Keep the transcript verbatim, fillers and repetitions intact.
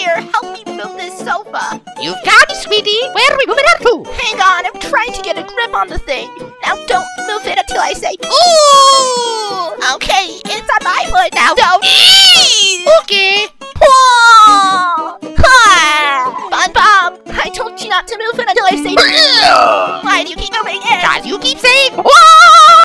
Here, help me move this sofa. You've got it, sweetie. Where are we moving on to? Hang on, I'm trying to get a grip on the thing. Now don't move it until I say, ooh! Okay, it's on my foot now. Don't. Okay. Whoa! Ha! SpongeBob, I told you not to move it until I say, why do you keep moving it? Cause you keep saying,